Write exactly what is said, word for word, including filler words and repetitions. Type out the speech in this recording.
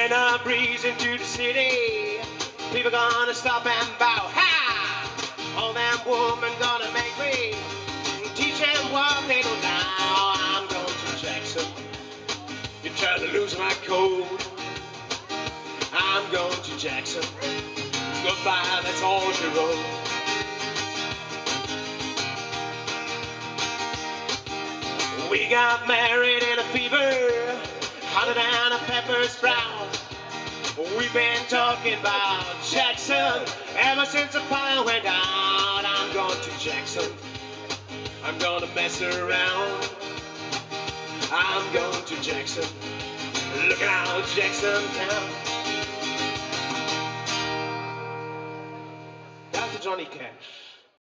When I breeze into the city, people gonna stop and bow. Ha! All them women gonna make me teach them what they know now. I'm going to Jackson. You're trying to lose my coat. I'm going to Jackson. Goodbye, that's all she wrote. We got married in a fever, hotter than a pepper sprout. We've been talking about Jackson ever since the fire went out. I'm going to Jackson. I'm gonna mess around. I'm going to Jackson. Look out, Jackson Town. Doctor Johnny Cash.